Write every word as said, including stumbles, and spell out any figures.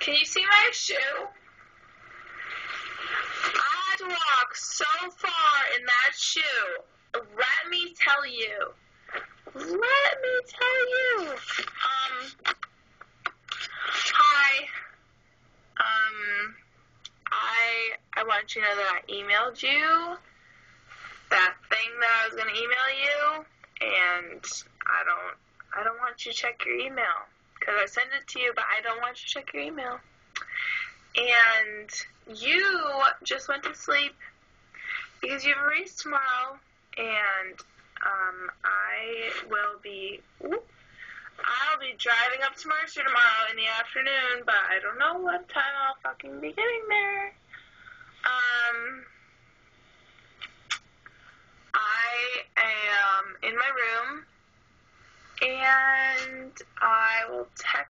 Can you see my shoe? I had to walk so far in that shoe. Let me tell you. Let me tell you. Um, hi. Um, I, I want you to know that I emailed you that thing that I was going to email you, and I don't, I don't want you to check your email, because I sent it to you, but I don't want you to check your email. And you just went to sleep because you have a race tomorrow, and um, I will be, whoop, I'll be driving up to Mercer tomorrow in the afternoon, but I don't know what time I'll fucking be getting there. Um, I am in my room, and I will text